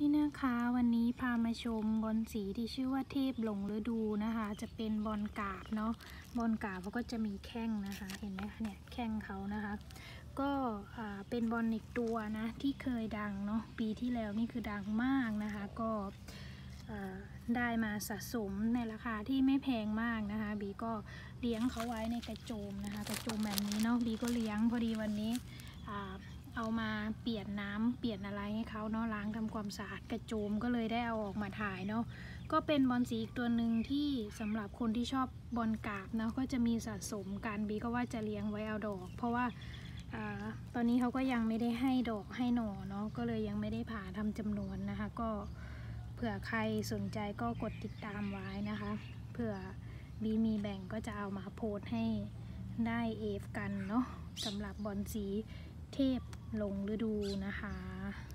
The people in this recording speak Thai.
นี่นะคะวันนี้พามาชมบอลสีที่ชื่อว่าเทพหลงฤดูนะคะจะเป็นบอลกาบเนาะบอลกาบเขาก็จะมีแข้งนะคะเห็นไหมเนี่ยแข้งเขานะคะก็เป็นบอลอีกตัวนะที่เคยดังเนาะปีที่แล้วนี่คือดังมากนะคะก็ได้มาสะสมในราคาที่ไม่แพงมากนะคะบีก็เลี้ยงเขาไว้ในกระโจมนะคะกระโจมแบบนี้เนาะบีก็เลี้ยงพอดีวันนี้เอามาเปลี่ยนน้ำเปลี่ยนอะไรให้เขาเนาะล้างทำความสะอาดกระโจมก็เลยได้เอาออกมาถ่ายเนาะก็เป็นบอลสีอีกตัวหนึ่งที่สำหรับคนที่ชอบบอลกาบเนาะก็จะมีสะสมกันบีก็ว่าจะเลี้ยงไว้เอาดอกเพราะว่าตอนนี้เขาก็ยังไม่ได้ให้ดอกให้หน่อเนาะก็เลยยังไม่ได้ผ่าทำจำนวนนะคะก็เผื่อใครสนใจก็กดติดตามไว้นะคะเผื่อบีมีแบ่งก็จะเอามาโพสให้ได้เอฟกันเนาะสำหรับบอลสีเทพหลงฤดูนะคะ